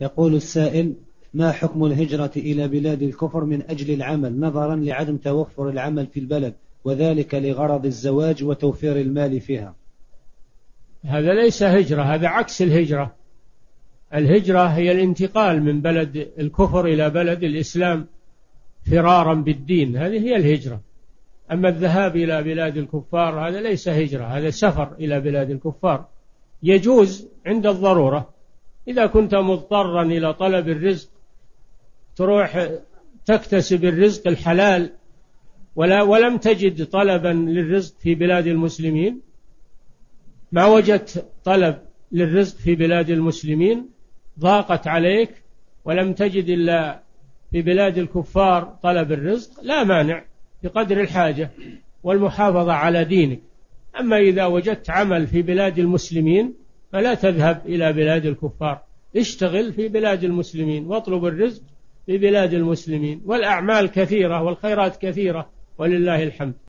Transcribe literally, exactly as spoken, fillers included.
يقول السائل: ما حكم الهجرة إلى بلاد الكفر من أجل العمل، نظرا لعدم توفر العمل في البلد، وذلك لغرض الزواج وتوفير المال فيها؟ هذا ليس هجرة، هذا عكس الهجرة. الهجرة هي الانتقال من بلد الكفر إلى بلد الإسلام فرارا بالدين، هذه هي الهجرة. أما الذهاب إلى بلاد الكفار هذا ليس هجرة، هذا سفر إلى بلاد الكفار. يجوز عند الضرورة، إذا كنت مضطرا إلى طلب الرزق تروح تكتسب الرزق الحلال ولا ولم تجد طلبا للرزق في بلاد المسلمين، ما وجدت طلب للرزق في بلاد المسلمين، ضاقت عليك ولم تجد إلا في بلاد الكفار طلب الرزق، لا مانع بقدر الحاجة والمحافظة على دينك. أما إذا وجدت عمل في بلاد المسلمين فلا تذهب إلى بلاد الكفار، اشتغل في بلاد المسلمين واطلب الرزق في بلاد المسلمين، والأعمال كثيرة والخيرات كثيرة ولله الحمد.